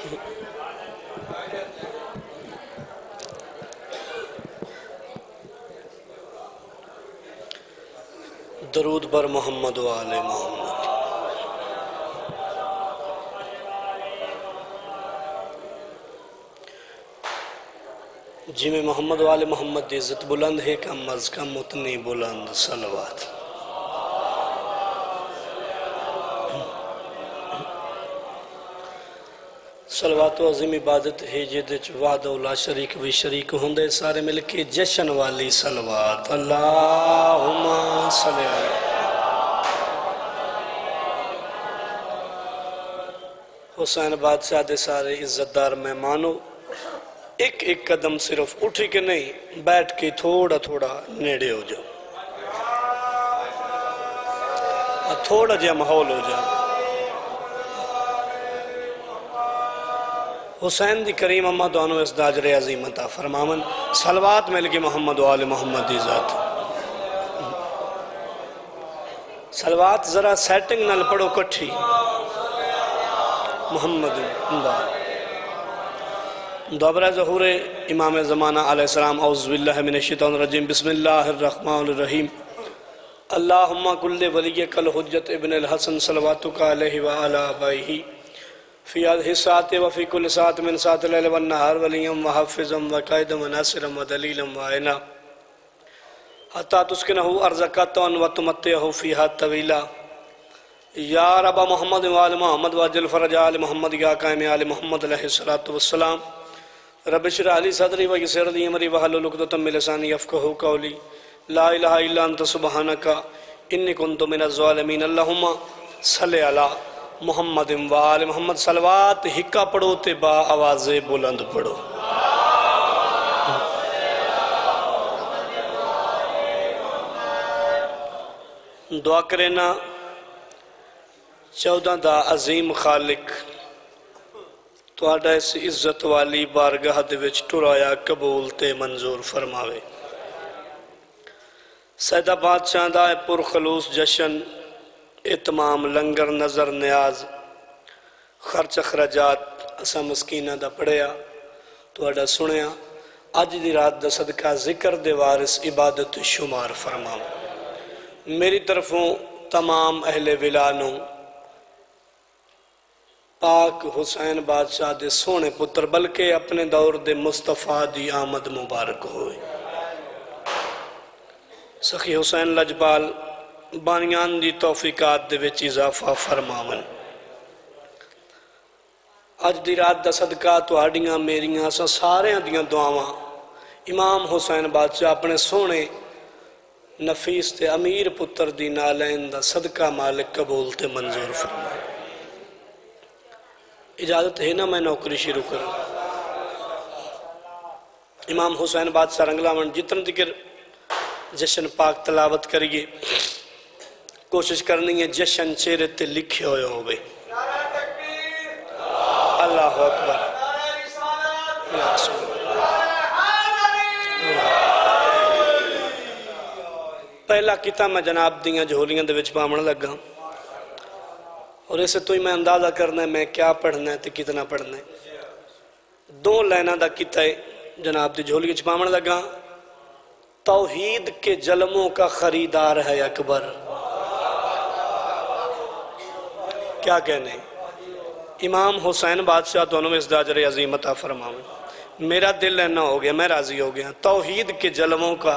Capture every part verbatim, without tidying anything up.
درود بر محمد و آل محمد۔ جی میں محمد و آل محمد دی عزت بلند ہے، کم از کم اتنی بلند صلوات۔ صلوات و عظیم عبادت ہے جدے چ وحدہ لا شریک بھی شریک ہوندے، سارے مل کے جشن والی صلوات۔ اللہم صلی علیہ حسین بادشاہ دے سارے عزت دار مہمانوں، ایک ایک قدم صرف اٹھی کے نہیں، بیٹھ کے تھوڑا تھوڑا نیڑے ہو جاؤ، تھوڑا جا ماحول ہو جاؤ۔ حسین دی کریم امہ دونوں اس داجر عظیم عطا فرماون، صلوات مل کے محمد و آل محمد دی ذات۔ صلوات ذرا سیٹنگ نال پڑھو کٹھی، محمد اللہ دوبرہ ظہور امام زمانہ علیہ السلام۔ اعوذ باللہ من الشیطان الرجیم، بسم اللہ الرحمن الرحیم۔ اللہم کل ولیک الحجت ابن الحسن صلواتک علیہ وعلا آبائہ فی هذه الساعة وفي كل ساعة من ساعة الليل والنهار وليا وحفظا وقائدا وناصرا ودليلا وعينا حتى تسكنه أرضك طوعا وتمتعه فيها طويلا یا رب محمد و آل محمد واجل فرج آل محمد یا قائم آل محمد علیہ السلام۔ رب اشرح لی صدری ویسر لی امری واحلل عقدۃ من لسانی یفقہوا قولی، لا الہ الا انت سبحانک انی کنت من الظالمین۔ اللہم صلی علی محمد و آل محمد۔ صلوات ہکا پڑھو تے با آواز بلند پڑھو۔ دعا کرنا چودہ دا عظیم خالق تو آڈا اس عزت والی بارگاہ دے وچ ٹرایا قبول تے منظور فرماوے۔ سیدہ بادشاہ دا پر خلوص جشن، اتمام لنگر نظر نیاز، خرچ اخراجات اسا مسکینہ دا پڑھیا تو آڈا سنیا، آج دی رات دا صدقہ ذکر دے وارث عبادت شمار فرماؤ۔ میری طرفوں تمام اہل ولانوں پاک حسین بادشاہ دے سونے پتر بلکہ اپنے دور دے مصطفیٰ دی آمد مبارک ہوئے۔ سخی حسین لجبال بانیان دی توفیقات دے وچ اضافہ فرماون۔ اج دی رات دا صدقہ تو آڑیاں میریاں سا سارے دیاں دعاواں امام حسین بادشاہ اپنے سونے نفیس تے امیر پتر دی نالین دا صدقہ مالک قبول تے منظور فرمائے۔ اجازت ہے نا میں نوکری شروع کروں؟ امام حسین بادشاہ رنگلاون جتن دکر جشن پاک تلاوت کریے، کوشش کرنی ہے جشن چہرے تے لکھے ہوئے ہوئے۔ اللہ اکبر، یا رسول پہلا کتاب میں جناب دیاں جھولیاں دے وچ پامن لگا، اور اسے تو ہی میں اندازہ کرنا ہے میں کیا پڑھنا ہے تے کتنا پڑھنا ہے۔ دو لینہ دا کتاب جناب دی جھولی چھپامن لگا، توحید کے جلموں کا خریدار ہے اکبر۔ کیا کہنے امام حسین بادشاہ دونوں میں اس داجر عظیم عطا فرماؤں۔ میرا دل لینا ہو گیا، میں راضی ہو گیا۔ توحید کے جلموں کا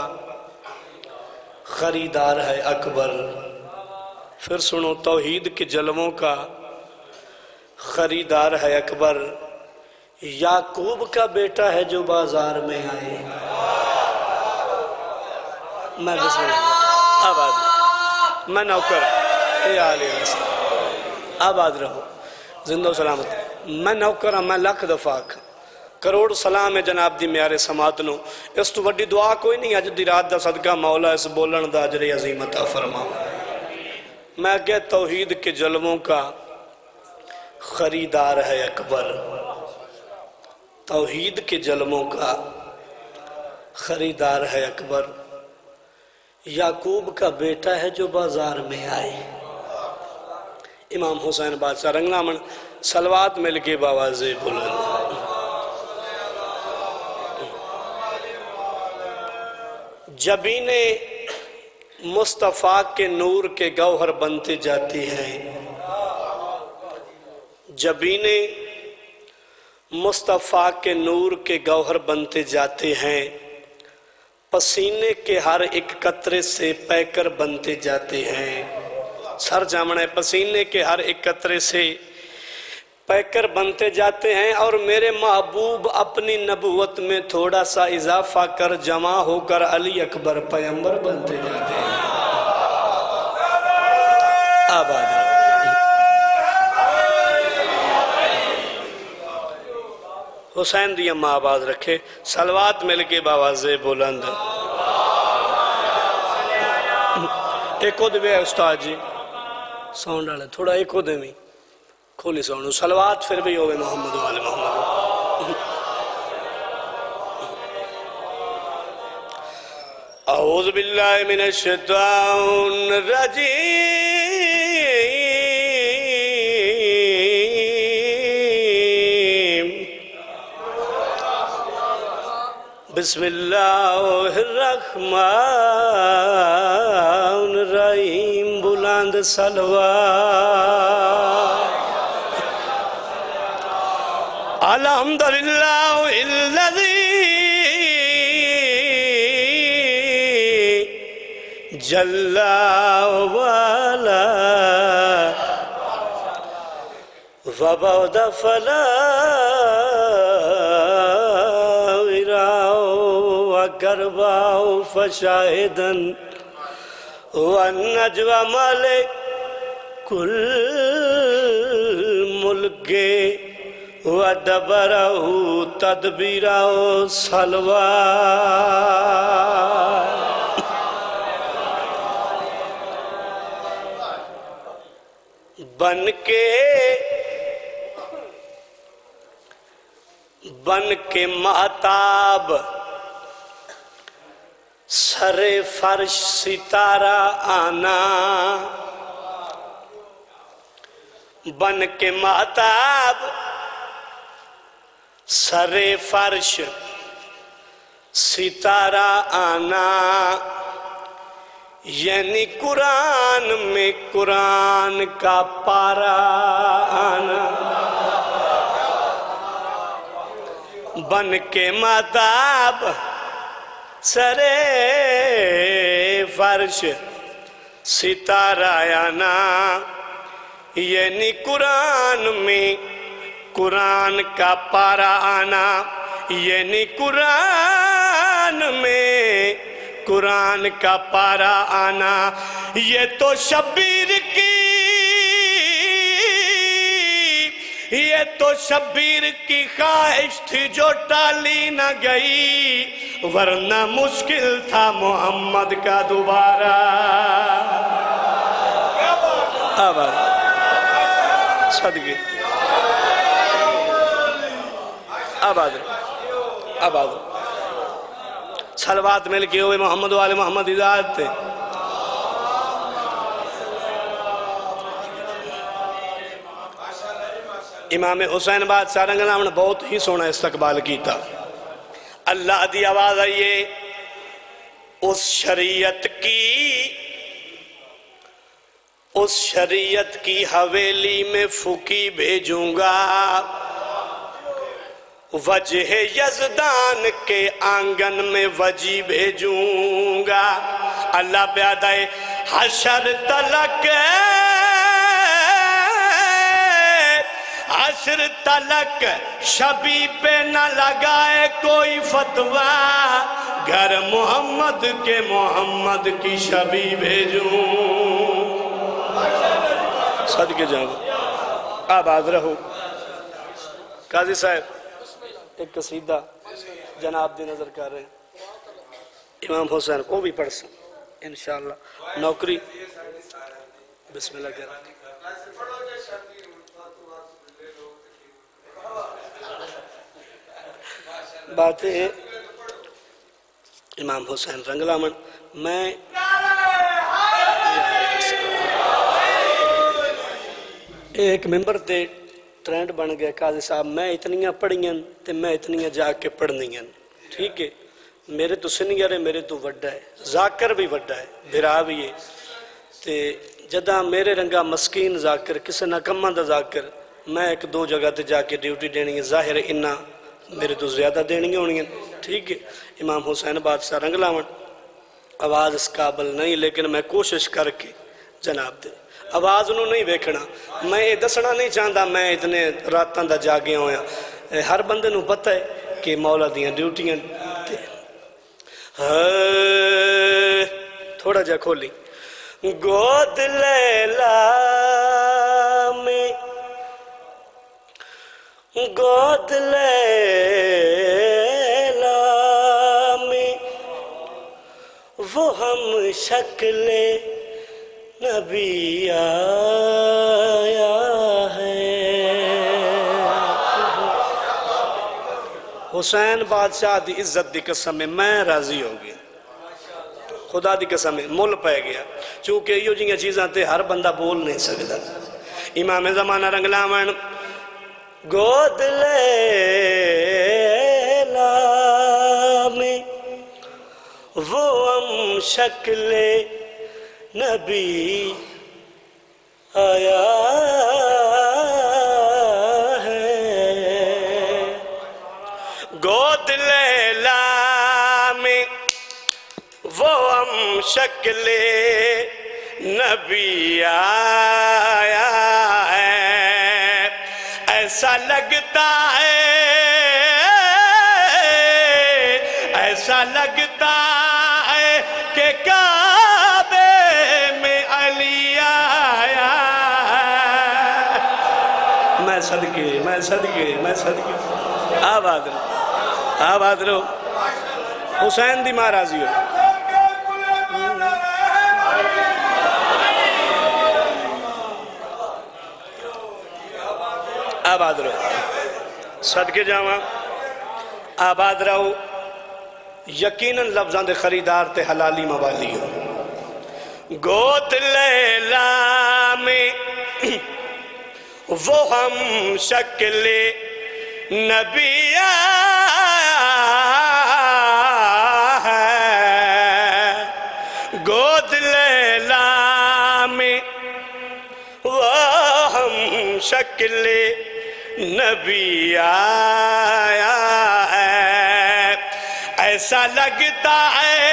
خریدار ہے اکبر۔ پھر سنو، توحید کے جلووں کا خریدار ہے اکبر، یعقوب کا بیٹا ہے جو بازار میں آئے۔ میں بسم اللہ آباد، میں نوکر اے علیہ السلام، آباد رہو، زندہ و سلامت۔ میں نوکر ہوں، میں لکھ دفعہ کروڑ سلام ہے جناب دی میارے سماعت نو۔ اس تو وڈی دعا کوئی نہیں، اج دی رات دا صدقہ مولا اس بولن دا اجر عظیم عطا فرماؤ۔ میں کہ توحید کے جلووں کا خریدار ہے اکبر، توحید کے جلووں کا خریدار ہے اکبر، یعقوب کا بیٹا ہے جو بازار میں آئے۔ امام حسین بادشاہ رنگلامن صلوات مل کے باواز بلند. جبین مصطفیٰ کے نور کے گوہر بنتے جاتی ہیں. جبین مصطفیٰ کے نور کے گوہر بنتے جاتے ہیں. پسینے کے ہر ایک قطرے سے پیکر بنتے جاتے ہیں. سر جامنا ہے. پسینے کے ہر ایک قطرے سے پیکر بنتے جاتے ہیں اور میرے محبوب اپنی نبوت میں تھوڑا سا اضافہ کر جمع ہو کر علی اکبر پیغمبر بنتے جاتے ہیں. آباد حسین دی اماں آباد رکھے. صلوات مل کے باواز بلند. ایک خود بھی ہے استاد جی ساؤنڈ ڈالے تھوڑا. ایک خود میں کھولی ساؤنڈ. صلوات پھر بھی ہوئے محمد والے محمد. اعوذ باللہ من الشیطان الرجیم. بسم اللہ الرحمن الرحیم. بلند صلوات. الحمدللہ الذی جل وعلا وبعد فلا وقرباء فشاہدا والنجوى ملك الملك ودبره تدبيره. صلوات. بن کے بن کے مہتاب سر فرش ستارہ آنا. بن کے مہتاب سر فرش ستارہ آنا. یعنی قرآن میں قرآن کا پارا آنا. بن کے مہتاب سر فرش ستارہ آنا. یعنی قرآن میں قرآن کا پارا آنا. یعنی قرآن میں قرآن کا پارا آنا. یہ تو شبیر کی یہ تو شبیر کی خواہش تھی جو ٹالی نہ گئی ورنہ مشکل تھا محمد کا دوبارہ. آباد صدقے. آباد آباد. صلوات مل کے ہوئے محمد والے محمد ذات تھے. امام حسین بادشاہ رنگلا نے بہت ہی سونا استقبال کیتا. اللہ دی آواز آئیے. اس شریعت کی اس شریعت کی حویلی میں فقی بھیجوں گا. وجہ یزدان کے آنگن میں وجی بھیجوں گا. اللہ پیادائے حشر تلک حشر تلک شبی پہ نہ لگائے کوئی فتویٰ. گھر محمد کے محمد کی شبی بھیجوں. صدقے جاؤں. آباد رہو. قاضی صاحب ایک قصیدہ جناب دی نظر کر رہے ہیں. امام حسین کو بھی پڑھ سن انشاءاللہ. نوکری بسم اللہ کر بات ہے. امام حسین رنگلا من میں ایک ممبر تے ٹرینڈ بن گیا قاضی صاحب میں اتنیاں پڑھیاں تے میں اتنیاں جا کے پڑھنیاں ٹھیک ہے میرے تو سینئر ہے میرے تو وڈا ہے ذاکر بھی وڈا ہے بھرا بھی ہے تے جدہ میرے رنگا مسکین ذاکر کسے نہ کماں دا ذاکر میں ایک دو جگہ تے جا کے ڈیوٹی دینی ہے ظاہر ہے انہا میرے تو زیادہ دینی ہونی ہیں ٹھیک ہے امام حسین بادشاہ رنگ لاون آواز اس قابل نہیں لیکن میں کوشش کر کے جناب دے آواز انہوں نہیں ویکھنا میں یہ دسنا نہیں چاہتا میں اتنے راتاں دا جاگے ہویا ہر بندے نو پتہ ہے کہ مولا دیاں ڈیوٹیاں تھوڑا جا کھولی گود لیلا میں گود لیلا میں وہ ہم شکل نبی آیا ہے حسین بادشاہ دی عزت دی قسم میں میں راضی ہو گیا خدا دی قسم میں مل پہ گیا چونکہ یہ جنگی چیزاں تے ہر بندہ بول نہیں سکتا امام زمانہ رنگ لاون گود لیلا میں وہ ہم شکل نبی آیا ہے گود لیلا میں وہ ہم شکل نبی آیا ہے ایسا لگتا ہے ایسا لگتا ہے کہ کعبے میں علی آیا ہے میں صدقے میں صدقے میں صدقے آباد رہو آباد رہو حسین دی ماں راضی ہو آباد رہو صدقے جاواں آباد رہو یقیناً لفظاں دے خریدار تے حلالی موالی ہو گود لیلا میں وہ ہم شکل نبی ہے گود لیلا میں وہ ہم شکل نبی آیا ہے ایسا لگتا ہے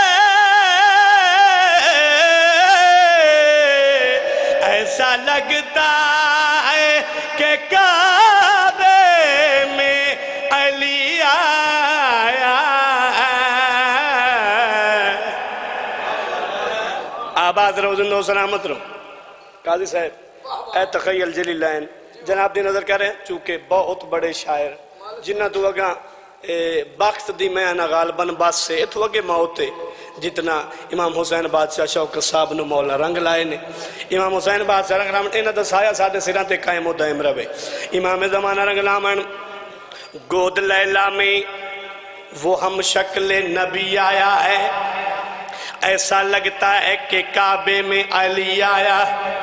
ایسا لگتا ہے کہ کعبے میں علی آیا ہے آباد رہو زندہ و سلامت رہو قاضی صاحب اے تخیل جلیلین جناب دی نظر کر رہے ہیں چونکہ بہت بڑے شاعر جنہ تو اگاں بخت دی میں انا غالباً بات سے اتو اگے موتے جتنا امام حسین بادشاہ شوکت صاحب نو مولا رنگ لائے نے امام حسین بادشاہ رنگ لامن انہ دسایا ساڑھے سران تے قائم و دائم روے امام زمانہ رنگ لامن گود لیلا میں وہ ہم شکل نبی آیا ہے ایسا لگتا ہے کہ کعبے میں علی آیا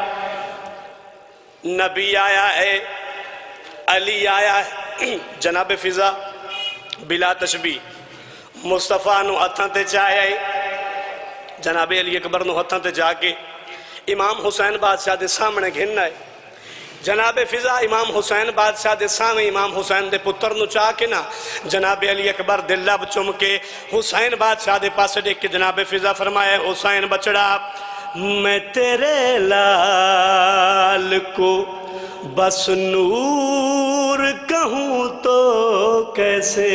نبی آیا ہے علی آیا ہے جناب فضا بلا تشبیح مصطفیٰ نو ہتھاں تے چاہے جناب علی اکبر نو ہتھاں تے جا کے امام حسین بادشاہ دے سامنے گھننا ہے جناب فضا امام حسین بادشاہ دے سامنے امام حسین دے پتر نو چاہ کے نا جناب علی اکبر دے لب چم کے حسین بادشاہ دے پاس دیکھ کے جناب فضا فرمائے حسین بچڑا میں تیرے لال کو بس نور کہوں تو کیسے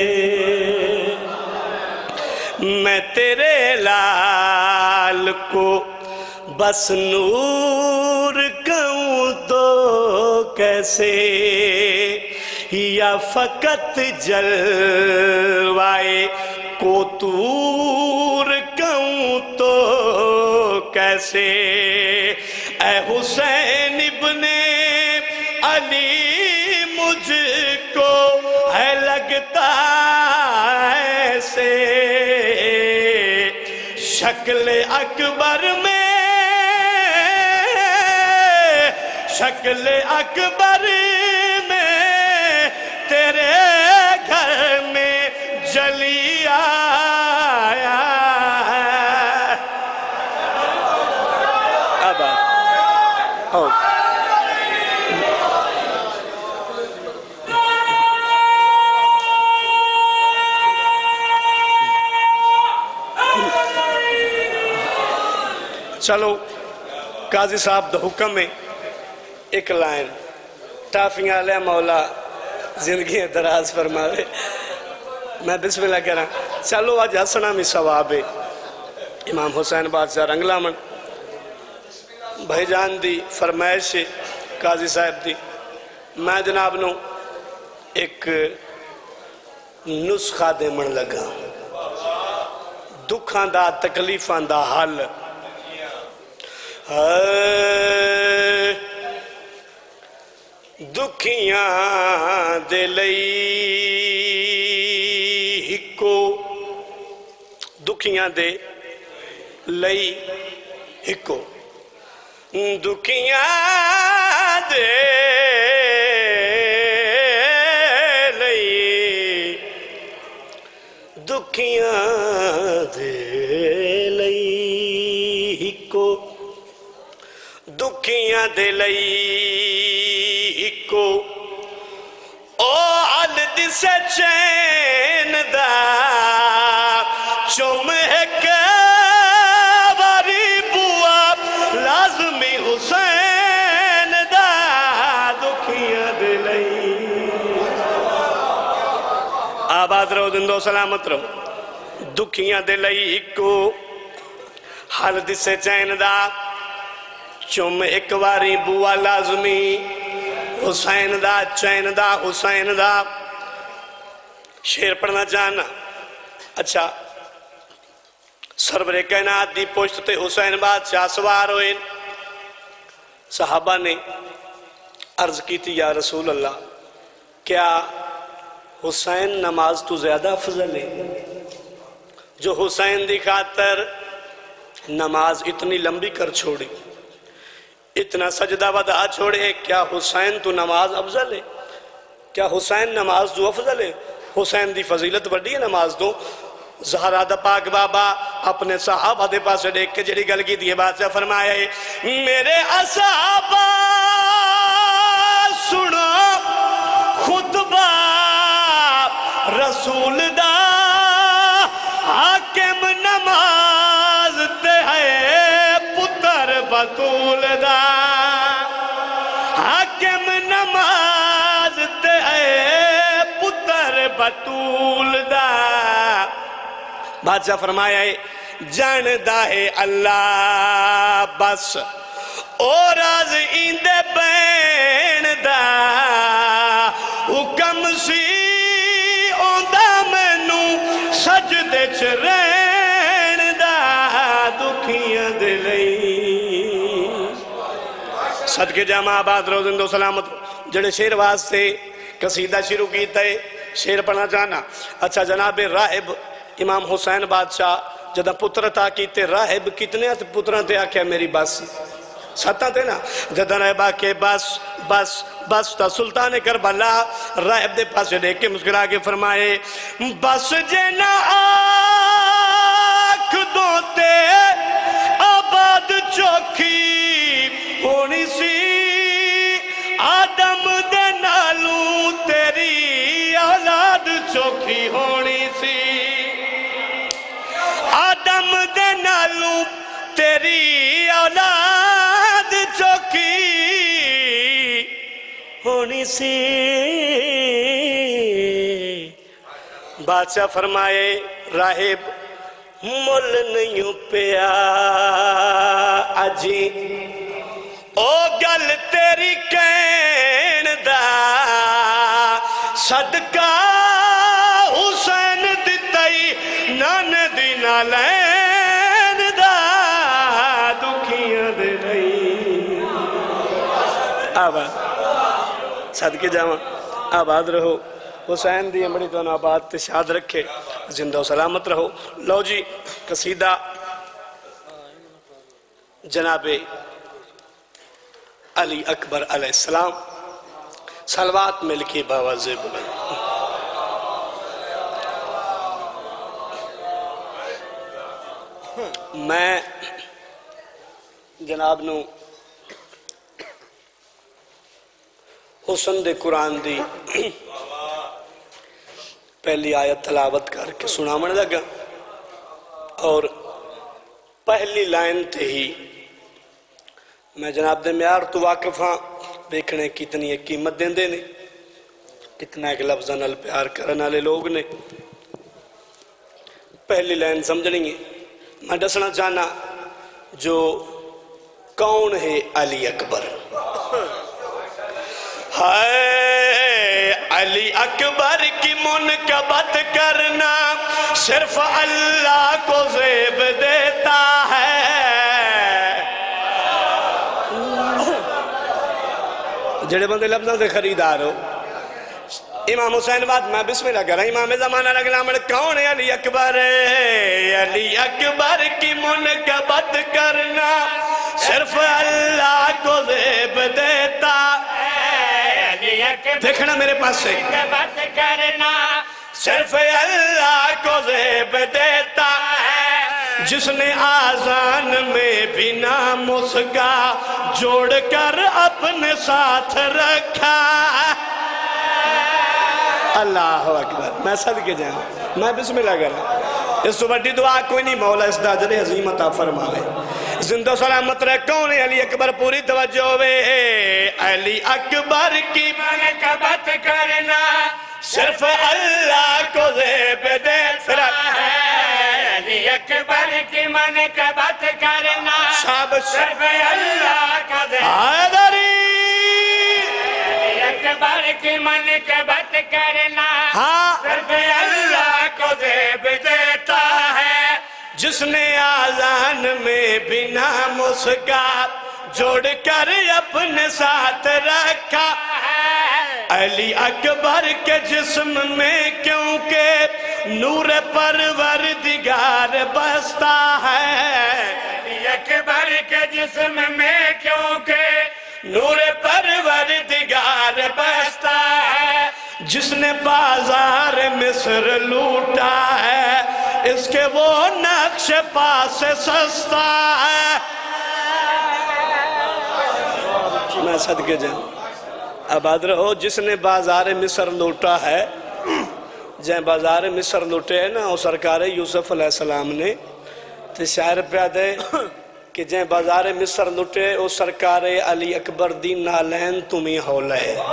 میں تیرے لال کو بس نور کہوں تو کیسے یا فقط جلوائے کوتور کہوں تو کیسے اے حسین ابن علی مجھ کو ہے لگتا ایسے شکل اکبر میں شکل اکبر چلو قاضی صاحب دا حکم ہے ایک لائن ٹافیاں علیہ مولا زندگی دراز فرماوے میں بسم اللہ کہہ رہا ہوں چلو آج حسنہ میں ثواب ہے امام حسین بادشاہ رنگلا من بھائی جان دی فرمائش قاضی صاحب دی میں جناب نو ایک نسخہ دے من لگا دکھان دا تکلیفان دا حل دکھیاں دے لئی ہکو دکھیاں دے لئی ہکو دکھیاں دے لئی دکھیاں دے لئی ہکو دکھیاں دے لئی ہکو او حل دسے چین دا چوم ایک واری بوا لازمی حسین دا دکھیاں دے لئی آباد رہو زندو سلامت رہو دکھیاں دے لئی ہکو حل دسے چین دا چوم ایک واری بوا لازمی حسین دا چین دا حسین دا شیر پڑھنا جانا اچھا سرور کائنات دی پوشتے حسین بادشاہ سوار ہوئے صحابہ نے عرض کی تھی یا رسول اللہ کیا حسین نماز تو زیادہ افضل ہے جو حسین دی خاطر نماز اتنی لمبی کر چھوڑی اتنا سجدہ ودا چھوڑے کیا حسین تو نماز افضل ہے کیا حسین نماز تو افضل ہے حسین دی فضیلت وڈی ہے نماز تو زہرہ دا پاک بابا اپنے صحابہ دے پاس دیکھ کے جڑی گل کی دیئے بات سے فرمایا ہے میرے اصحابہ سنو خطبہ رسول دا حاکم نماز تے ہے پتر بطول دا حاکم نماز تے ہے پتر بطول دا بادشاہ فرمایا ہے جاندہ ہے اللہ بس اور راز ایندے بین دا حکم سی اوندہ مینو سجدے چرین دا دکھیاں دے لئی صدقے جامعہ آباد رو زندو سلامت جڑے شیر واسطے قصیدہ شروع کیتا ہے شیر پڑھنا چاہنا اچھا جناب راہب امام حسین بادشاہ جدہ پترتا کیتے راہب کتنے پتران تے آکیا میری بس ستا تے نا جدہ راہبہ کے بس بس بس تا سلطان کربلا راہب دے پاس دیکھ کے مسکرا کے فرمائے بس جینا آنکھ دوتے آباد چوکھی ہونی سی آدم دے نالوں تیری اولاد چوکھی ہونی سی آدم دے نالوں تیری اولاد چوکی ہونی سی بادشاہ فرمائے راہب مل نہیں پیا اجی او گل تیری کہن دا صدقہ حسین دتائی نان دینا لین دا دکھیاں دے لئی آباد صدقے جامع آباد رہو حسین دی امڑی تو آباد تشاد رکھے زندہ و سلامت رہو لو جی قصیدہ جناب علی اکبر علیہ السلام صلوات مل کے باواز بلند میں جناب نو حسن دے قرآن دی پہلی آیت تلاوت کر کے سنا من لگا اور پہلی لائن تے ہی میں جناب دے معیار تو واقف ہاں دیکھنے کتنی ایک قیمت دیں دے نے کتنا ایک لفظ نال پیار کرنے والے لوگ نے پہلی لائن سمجھنی ہے میں دسنا چاہنا جو کون ہے علی اکبر ہائے علی اکبر کی منقبت کرنا صرف اللہ کو زیب دیتا ہے جڑے بندے لفظوں سے خریدار ہو امام حسین بات میں بسم اللہ کر رہا ہوں امام زمانہ لگلا من کون ہے علی اکبر علی اکبر کی منقبت کرنا صرف اللہ کو زیب دیتا ہے علی اکبر دیکھنا میرے پاس سے منقبت کرنا صرف اللہ کو زیب دیتا ہے جس نے آذان میں بھی ناموس کا جوڑ کر اپنے ساتھ رکھا اللہ اکبر میں صدقے جائیں میں بسم اللہ کر رہا ہوں اس تو بڑی دعا کوئی نہیں مولا اس داجر عظیم عطا فرمائے زندہ سلامت رہ کون ہے علی اکبر پوری توجہ ہوئے علی اکبر کی منقبت کرنا صرف اللہ کو زیب دیتا ہے علی اکبر کی منقبت کرنا صرف اللہ کو زیب حیدری علی اکبر کی منقبت کرنا صرف اللہ کو زیب دیتا ہے جس نے آذان میں بھی ناموس کا جوڑ کر اپنے ساتھ رکھا علی اکبر کے جسم میں کیونکہ نور پروردگار بستا ہے علی اکبر کے جسم میں کیونکہ نور پروردگار بستا ہے جس نے بازار مصر لوٹا ہے اس کے وہ نقش پاس سستا ہے میں صدقے جائیں آباد رہو جس نے بازار مصر لوٹا ہے جہاں بازار مصر لوٹے ہے نا وہ سرکار یوسف علیہ السلام نے تو شاعر پیاد ہے کہ جہاں بازار مصر لوٹے وہ سرکار علی اکبر دی نالین تمہیں ہولے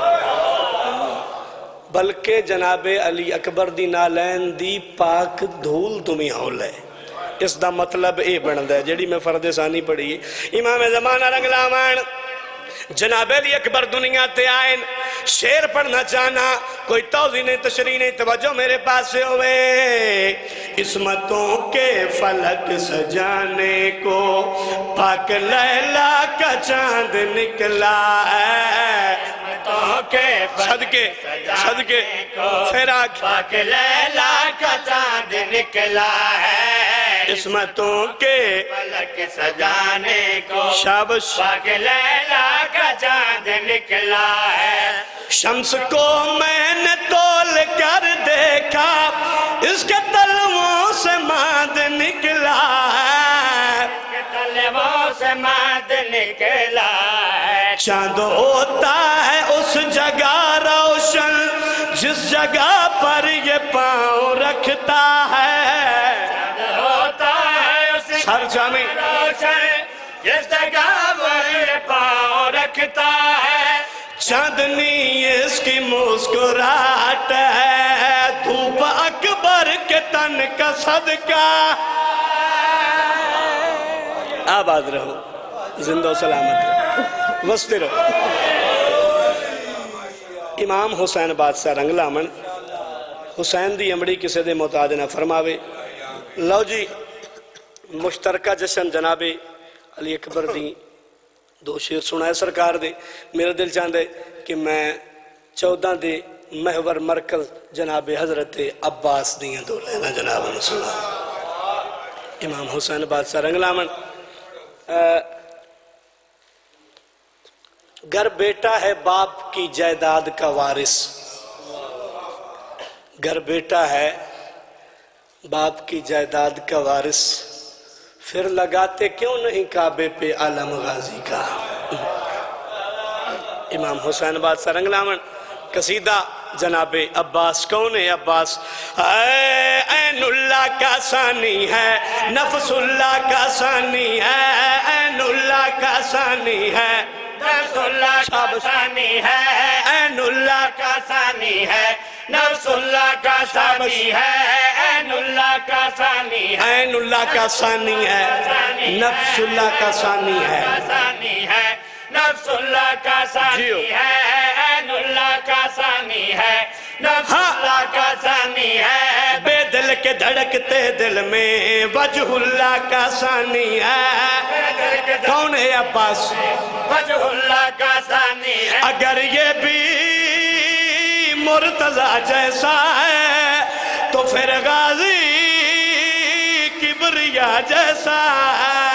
بلکہ جناب علی اکبر دی نالین دی پاک دھول تمہیں ہولے اس دا مطلب اے بند ہے جیڑی میں فرد ثانی پڑھی امام زمانہ رنگ لامان جناب علی اکبر دنیا تے آئین شیر پڑھنا چاہنا کوئی توضیح نہیں تشریح نہیں توجہ میرے پاس سے ہوئے عصمتوں کے فلک سجانے کو پاک لیلہ کا چاند نکلا ہے عصمتوں کے صدقے صدقے فراق پاک لیلہ کا چاند نکلا ہے عصمتوں کے فلک سجانے کو شابش پاک لیلہ کا چاند نکلا ہے شمس کو میں نے تول کر دیکھا اس کے تلووں سے ماد نکلا ہے اس کے تلووں سے ماد نکلا ہے چاند ہوتا ہے اس جگہ روشن جس جگہ پر یہ پاؤں رکھتا ہے چاند ہوتا ہے اس سرجمی روشن جس جگہ پر یہ پاؤں رکھتا ہے چاندنی اس کی مسکراہٹ ہے دھوپ اکبر کے تن کا صدقہ آباد رہو زندہ و سلامت رہو وستے رہو امام حسین بادشاہ رنگ لامن حسین دی امڑی کسے دے محتاج نہ فرماوے لو جی مشترکہ جشن جناب علی اکبر دی دو شیر سنائے سرکار دے میرا دل چاندے کہ میں چودہ دے محور مرکز جناب حضرت عباس دیاں دو لینا جناب نے سنا امام حسین بادشاہ رنگ لامن گر بیٹا ہے باپ کی جائیداد کا وارث گر بیٹا ہے باپ کی جائیداد کا وارث پھر لگاتے کیوں نہیں کعبے پہ عالم غازی کا امام حسین بادشاہ رنگ لامن قصیدہ جناب عباس کون ہے عباس؟ عین اللہ کا ثانی ہے، نفس اللہ کا ثانی ہے، عین اللہ کا ثانی ہے، نفس اللہ کا ثانی ہے، عین اللہ کا ثانی ہے، نفس اللہ کا ثانی ہے، عین اللہ کا ثانی ہے، عین اللہ کا ثانی ہے، نفس اللہ کا ثانی ہے، ثانی ہے، نفس اللہ کا ثانی ہے، عین اللہ کا ثانی ہے، نفس اللہ کا ثانی ہے، بے دل کے دھڑکتے دل میں وجہ اللہ کا ثانی ہے، کون ہے عباس؟ وجہ اللہ کا ثانی ہے، اگر یہ بھی مرتضیٰ جیسا ہے تو پھر غازی کبریا جیسا ہے۔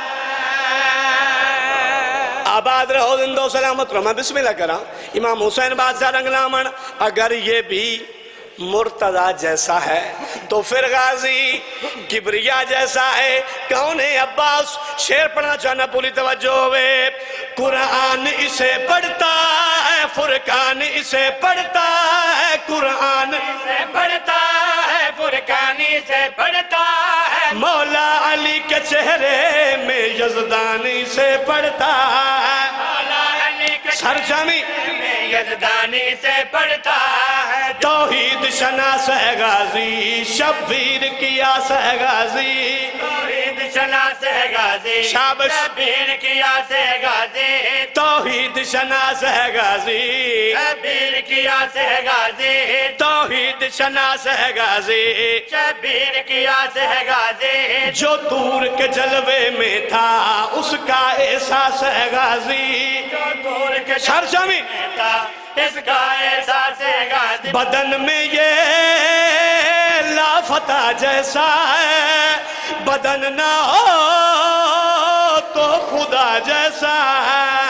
آباد رہو زندو سلامت رہو، میں بسم اللہ کراں۔ امام حسین بادشاہ رنگ لامن، اگر یہ بھی مرتضیٰ جیسا ہے تو پھر غازی کبریا جیسا ہے، کون ہے عباس؟ شعر پڑھنا چاہنا پوری توجہ ہوئے۔ قرآن اسے پڑھتا ہے، فرقان اسے پڑھتا ہے، قرآن اسے پڑھتا ہے، فرقان اسے پڑھتا ہے، مولا علی کے چہرے میں یزدان اسے پڑھتا ہے، مولا علی کے سرجمی میں یزدانی سے پڑھتا ہے، توحید شناس ہے غازی، شبیر کیا ہے غازی، توحید شناس ہے غازی، شابش، شبیر کیا سے غازی، توحید شناس ہے غازی، شبیر کیا سے غازی، توحید شناس ہے غازی، شبیر کیا سے غازی، جو دور کے جلوے میں تھا اس کا احساس ہے غازی، جو دور کے سرجمی تھا اس کا احساس ہے غازی، بدن میں یہ لافتہ جیسا ہے، بدن نہ ہو تو خدا جیسا ہے۔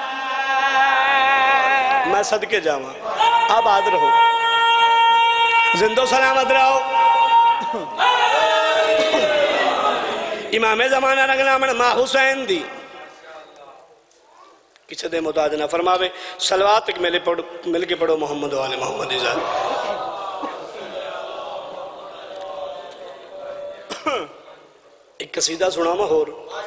میں صدقے جاواں، اب آد رہو، زندو سلامت رہو۔ امام زمانہ رنگنا من ماں حسین دی کچھ دے متعدنہ فرماوے صلوات تک مل کے پڑھو محمد و آل محمد ازاد۔ ایک قصیدہ سنا مہور،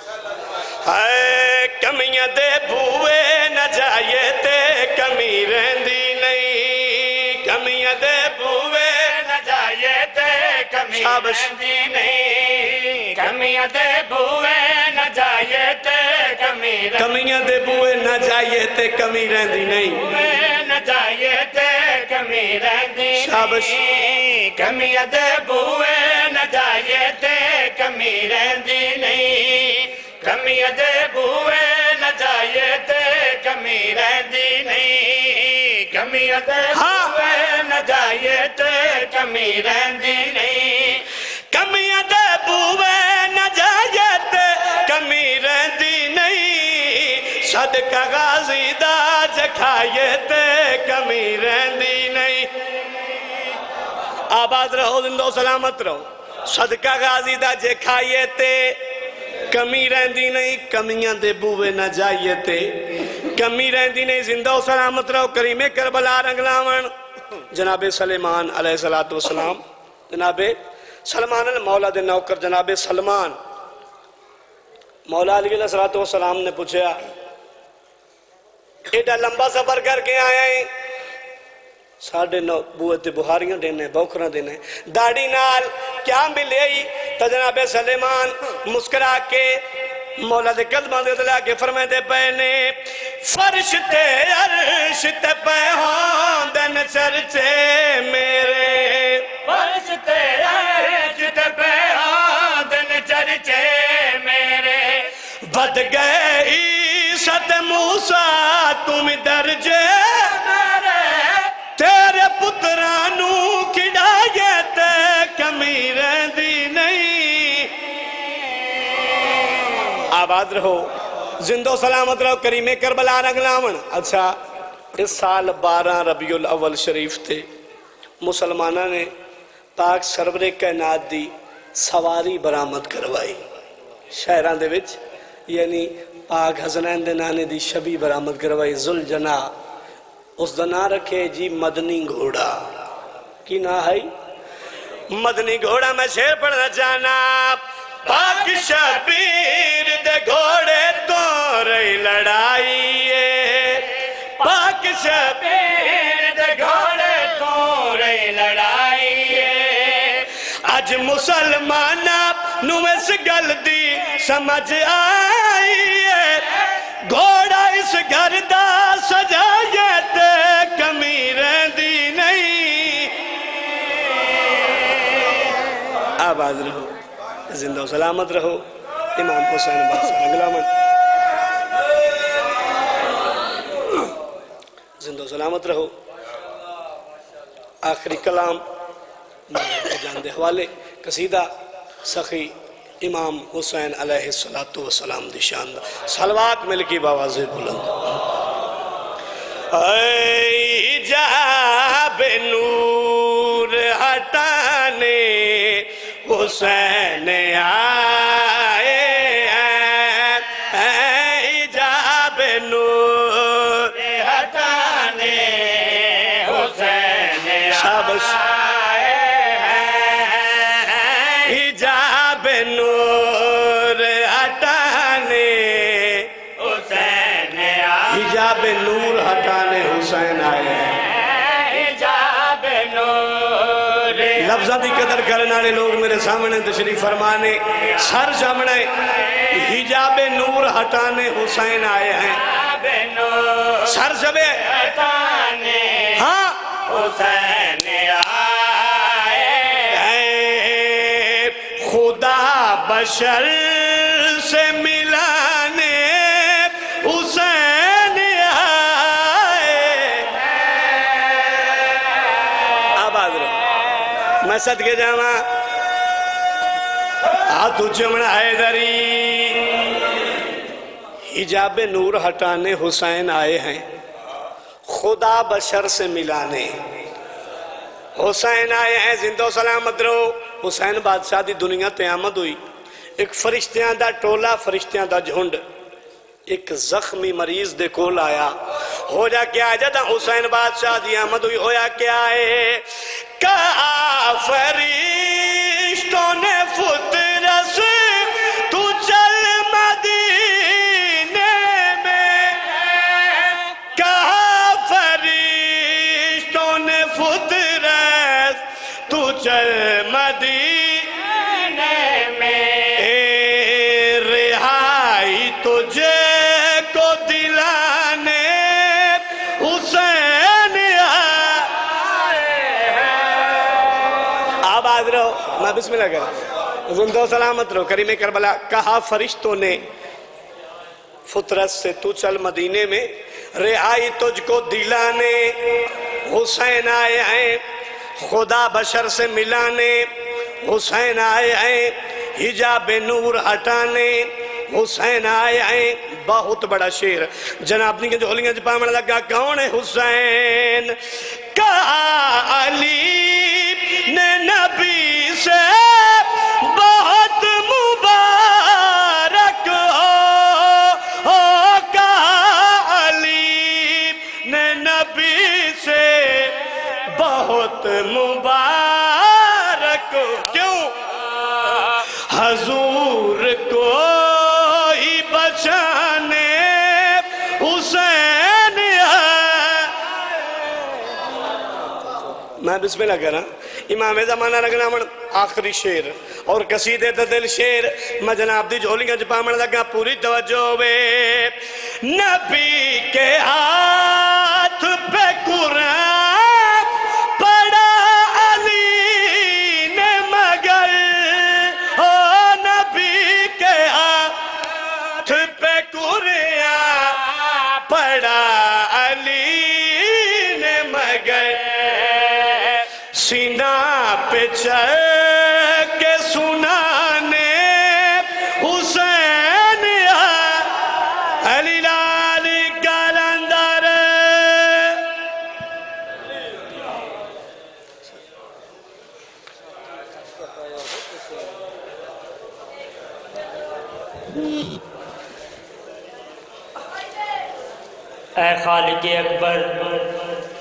اے کمیاں دے بھوئے نہ جائے تے کمی رہندی نہیں، کمیاں دے بھوئے نہ جائے تے کمی رہندی نہیں، کمیاں دے بھوئے نہ جائے تے کمی رہندی نہیں، کمیاں دے بوئے نہ جائے تے کمی رہندی نہیں، نہ جائے تے کمی رہندی شابش، نہیں، کمیاں دے بھوئے نہ جائے تے کمی رہندی نہیں، کمیاں دے بھوئے نہ جائے تے کمی رہندی نہیں، کمیاں دے بھوئے نہ جائے تے کمی رہندی نہیں، کمیاں دے بوئے نہ جائے تے کمی رہندی نہیں، صدقہ غازی دا جکھائے تے کمی رہندی نہیں۔ آباد رہو زندو سلامت رہو، صدقہ غازی دا جکھائے تے کمی رہندی نہیں، کمیاں دے بوئے نہ جائے تے کمی رہندی نہیں، زندو سلامت رہو۔ کریم کربلا رنگ لاون جناب سلیمان علیہ السلام، جناب سلمان المولا دے نوکر جناب سلمان، مولا علیہ السلام نے پوچھا ایڈا لمبا سفر کر کے آئے ہیں، ساڑھے نو بوئے تے بہاریاں دینے بوکراں دینے داڑی نال کیا ملے ہی؟ تا جناب سلیمان مسکرا کے مولا دے قدمہ دے دلا کے فرمائے دے پہنے فرش تے عرش تے پہان دن چرچے میرے، فرش تے عرش تے پہان دن چرچے میرے، بد گئے عیسیٰ تے موسیٰ تم درجے میرے، تیرے پترانو کڑائے تے کمی رہندی نہیں۔ آباد رہو زندو سلامت رہو، کریم کربلا رنگ لاون۔ اچھا اس سال بارہ ربیع الاول شریف تھے، مسلمانہ نے پاک سرور کائنات دی سواری برآمد کروائی شہران دے وچ، یعنی پاک حسنین دے نانے دی شبی برآمد کروائی، ذوالجناح اس دا نہ رکھے جی مدنی گھوڑا کی نہ ہے مدنی گھوڑا میں شیر پڑھنا چاہنا پاک شبیر دے گھوڑے تو رہی لڑائی ہے پاک شبیر دے گھوڑے تو رہی لڑائی ہے اج مسلمانہ نو اس گل دی سمجھ آئی ہے گھوڑا اس گھر دا سجائے تے کمی رہندی نہیں آباد رہو زندہ و سلامت رہو امام حسین بادشاہ اگلا من زندہ و سلامت رہو آخری کلام جان دے حوالے قصیدہ سخی امام حسین علیہ السلام دی شان صلوات ملکی باواز بلند اے جاب نور ہٹانے حسین آئے ہیں اے جاب نور ہٹانے حسین آئے ہیں حجاب نور ہٹانے حسین آئے حجاب نور ہٹانے حسین آئے ہیں حجاب نور لفظہ دی قدر کرنے والے لوگ میرے سامنے تشریف فرمانے سر جمنے حجاب نور ہٹانے حسین آئے ہیں سر جبے ہاں حسین آئے ہیں خدا بشر سے ملانے حسین آئے آباد رہو میں صدقے جاما ہاتھو چمڑا حیدری حجاب نور ہٹانے حسین آئے ہیں خدا بشر سے ملانے حسین آئے ہیں زندہ و سلامت رہو حسین بادشاہ دی دنیا تے آمد ہوئی ایک فرشتیاں دا ٹولا فرشتیاں دا جھنڈ ایک زخمی مریض دے کول آیا ہو جا کیا جدا حسین بادشاہ دی آمد ہوئی ہویا کیا ہے کہا فرشتوں نے فطرت تو چل مدینے میں کہا فرشتوں نے فطرت تو چل مدینے میں رہائی تجھے کو دلانے حسین آباد رہو میں بسم اللہ کروں زندہ و سلامت رہو کریم کربلا کہا فرشتوں نے فطرت سے تو چل مدینے میں رہائی تجھ کو دلانے حسین آئے ہیں خدا بشر سے ملانے حسین آئے ہیں حجاب نور ہٹانے حسین آئے ہیں بہت بڑا شیر جناب نے جو ہولیاں جپا میں لگا کون ہے حسین کہا علی نے نبی سے بہت مبارک ہو کہا علی نے نبی سے بہت مبارک کیوں حضور کو ہی بچانے حسین میں بسم اللہ کہنا امام زمانہ رگنا من آخری شیر اور قصیدے دل شیر میں جناب دی جھولیاں جپا من لگا پوری توجہ بے نبی کے ہاتھ پہ قرآن پڑا علی نے مگر او نبی کے ہاتھ پہ قرآن پڑا علی نے مگر سینہ پہ چڑھ کے سنانے حسین علی لال کلندر اے خالق اکبر